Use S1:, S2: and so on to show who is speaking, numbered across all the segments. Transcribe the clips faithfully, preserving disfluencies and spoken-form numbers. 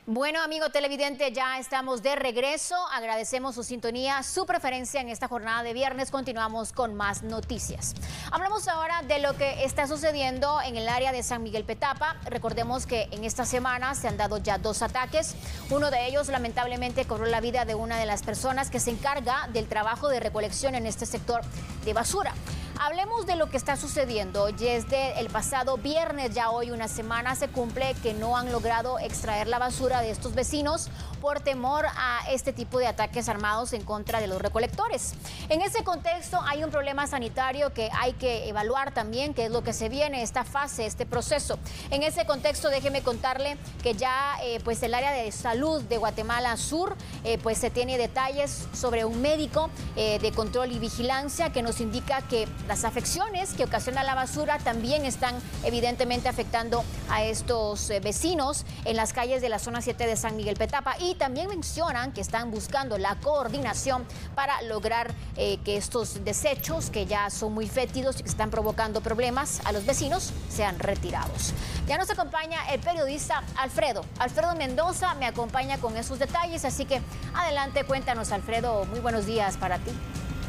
S1: Bueno, amigo televidente, ya estamos de regreso. Agradecemos su sintonía, su preferencia en esta jornada de viernes. Continuamos con más noticias. Hablamos ahora de lo que está sucediendo en el área de San Miguel Petapa. Recordemos que en esta semana se han dado ya dos ataques. Uno de ellos lamentablemente cobró la vida de una de las personas que se encarga del trabajo de recolección en este sector de basura. Hablemos de lo que está sucediendo. Desde el pasado viernes, ya hoy una semana se cumple que no han logrado extraer la basura de estos vecinos por temor a este tipo de ataques armados en contra de los recolectores. En ese contexto hay un problema sanitario que hay que evaluar también, que es lo que se viene, esta fase, este proceso. En ese contexto déjeme contarle que ya eh, pues el área de salud de Guatemala Sur eh, pues se tiene detalles sobre un médico eh, de control y vigilancia que nos indica que las afecciones que ocasiona la basura también están evidentemente afectando a estos eh, vecinos en las calles de la zona siete de San Miguel Petapa, y también mencionan que están buscando la coordinación para lograr eh, que estos desechos que ya son muy fétidos y que están provocando problemas a los vecinos sean retirados. Ya nos acompaña el periodista Alfredo. Alfredo Mendoza me acompaña con esos detalles, así que adelante, cuéntanos, Alfredo. Muy buenos días para ti.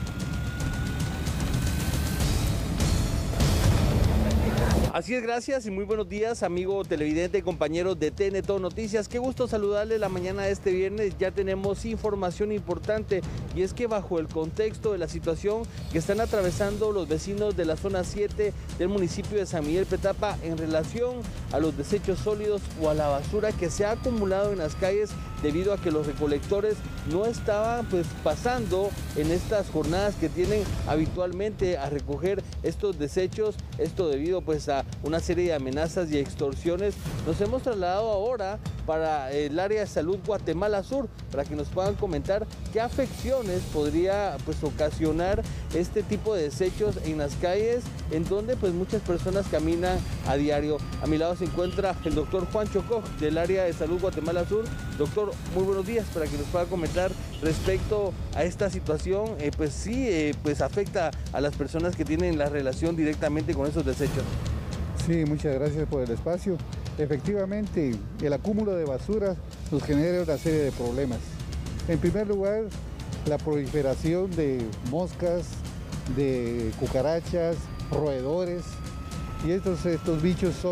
S2: Así es, gracias y muy buenos días, amigo televidente y compañero de T N T Noticias. Qué gusto saludarle la mañana de este viernes. Ya tenemos información importante, y es que bajo el contexto de la situación que están atravesando los vecinos de la zona siete del municipio de San Miguel Petapa en relación a los desechos sólidos o a la basura que se ha acumulado en las calles debido a que los recolectores no estaban pues pasando en estas jornadas que tienen habitualmente a recoger estos desechos, esto debido pues a una serie de amenazas y extorsiones. Nos hemos trasladado ahora para el área de salud Guatemala Sur para que nos puedan comentar qué afecciones podría pues ocasionar este tipo de desechos en las calles en donde pues muchas personas caminan a diario. A mi lado se encuentra el doctor Juan Chocó del área de salud Guatemala Sur. Doctor, muy buenos días, para que nos pueda comentar respecto a esta situación. Eh, pues sí, eh, pues afecta a las personas que tienen la relación directamente con esos desechos.
S3: Sí, muchas gracias por el espacio. Efectivamente, el acúmulo de basura nos genera una serie de problemas. En primer lugar, la proliferación de moscas, de cucarachas, roedores, y estos, estos bichos son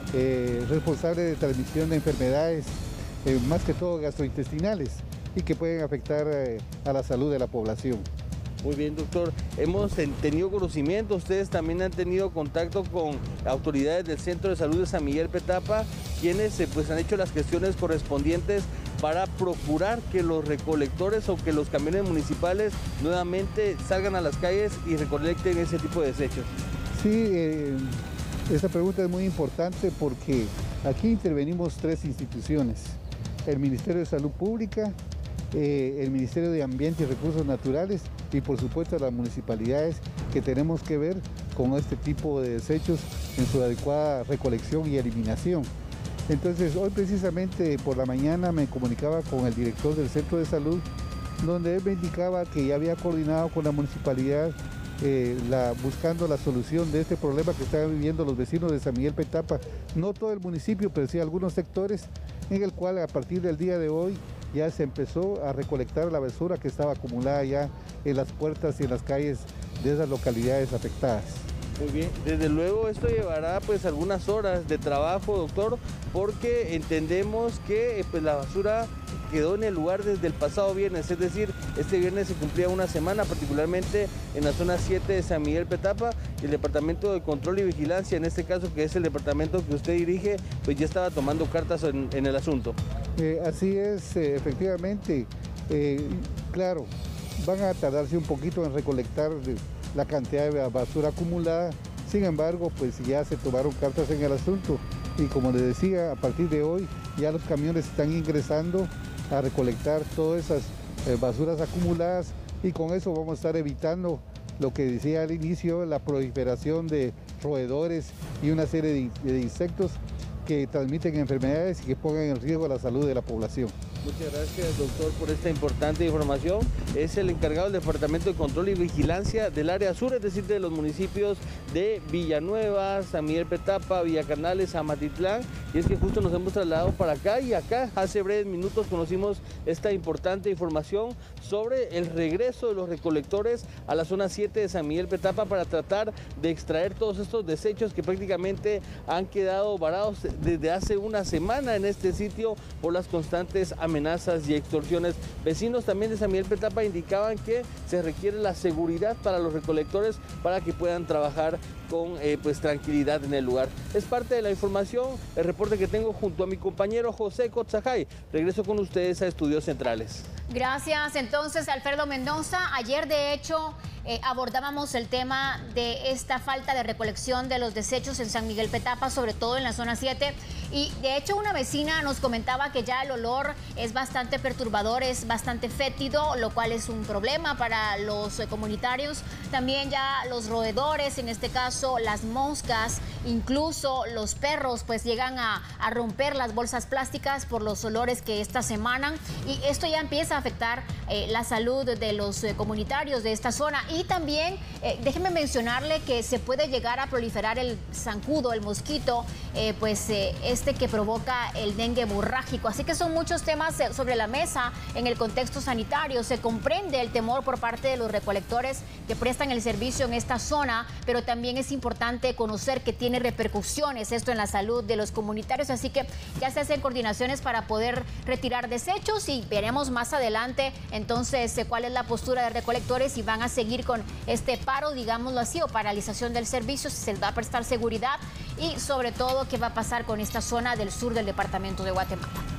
S3: eh, responsables de transmisión de enfermedades, eh, más que todo gastrointestinales, y que pueden afectar eh, a la salud de la población.
S2: Muy bien, doctor. Hemos tenido conocimiento, ustedes también han tenido contacto con autoridades del Centro de Salud de San Miguel Petapa, quienes pues, han hecho las gestiones correspondientes para procurar que los recolectores o que los camiones municipales nuevamente salgan a las calles y recolecten ese tipo de desechos.
S3: Sí, eh, esta pregunta es muy importante porque aquí intervenimos tres instituciones: el Ministerio de Salud Pública, eh, el Ministerio de Ambiente y Recursos Naturales y por supuesto las municipalidades, que tenemos que ver con este tipo de desechos en su adecuada recolección y eliminación. Entonces hoy precisamente por la mañana me comunicaba con el director del Centro de Salud, donde él me indicaba que ya había coordinado con la municipalidad eh, la, buscando la solución de este problema que están viviendo los vecinos de San Miguel Petapa. No todo el municipio, pero sí algunos sectores, en el cual a partir del día de hoy ya se empezó a recolectar la basura que estaba acumulada ya en las puertas y en las calles de esas localidades afectadas.
S2: Muy bien, desde luego esto llevará pues algunas horas de trabajo, doctor, porque entendemos que pues, la basura quedó en el lugar desde el pasado viernes, es decir, este viernes se cumplía una semana, particularmente en la zona siete de San Miguel Petapa. El Departamento de Control y Vigilancia, en este caso que es el departamento que usted dirige, pues ya estaba tomando cartas en, en el asunto.
S3: Eh, así es, eh, efectivamente, eh, claro, van a tardarse un poquito en recolectar la cantidad de basura acumulada. Sin embargo, pues ya se tomaron cartas en el asunto, y como les decía, a partir de hoy ya los camiones están ingresando a recolectar todas esas eh, basuras acumuladas, y con eso vamos a estar evitando lo que decía al inicio, la proliferación de roedores y una serie de, de insectos que transmiten enfermedades y que pongan en riesgo la salud de la población.
S2: Muchas gracias, doctor, por esta importante información. Es el encargado del Departamento de Control y Vigilancia del área sur, es decir, de los municipios de Villanueva, San Miguel Petapa, Villa Canales, Amatitlán. Y es que justo nos hemos trasladado para acá y acá hace breves minutos conocimos esta importante información sobre el regreso de los recolectores a la zona siete de San Miguel Petapa para tratar de extraer todos estos desechos que prácticamente han quedado varados desde hace una semana en este sitio por las constantes amenazas y extorsiones. Vecinos también de San Miguel Petapa indicaban que se requiere la seguridad para los recolectores para que puedan trabajar con eh, pues tranquilidad en el lugar. Es parte de la información, el reporte que tengo junto a mi compañero José Cotzajay. Regreso con ustedes a Estudios Centrales.
S1: Gracias entonces, Alfredo Mendoza. Ayer de hecho eh, abordábamos el tema de esta falta de recolección de los desechos en San Miguel Petapa, sobre todo en la zona siete. Y de hecho una vecina nos comentaba que ya el olor es bastante perturbador, es bastante fétido, lo cual es un problema para los eh, comunitarios. También ya los roedores, en este caso las moscas, incluso los perros, pues llegan a, a romper las bolsas plásticas por los olores que estas emanan. Y esto ya empieza a afectar eh, la salud de los eh, comunitarios de esta zona. Y también, eh, déjeme mencionarle que se puede llegar a proliferar el zancudo, el mosquito, eh, pues eh, este que provoca el dengue hemorrágico. Así que son muchos temas eh, sobre la mesa en el contexto sanitario. Se comprende el temor por parte de los recolectores que prestan el servicio en esta zona, pero también es importante conocer que tiene repercusiones esto en la salud de los comunitarios. Así que ya se hacen coordinaciones para poder retirar desechos y veremos más adelante entonces cuál es la postura de recolectores, si van a seguir con este paro, digámoslo así, o paralización del servicio, si se les va a prestar seguridad y sobre todo qué va a pasar con esta zona del sur del departamento de Guatemala.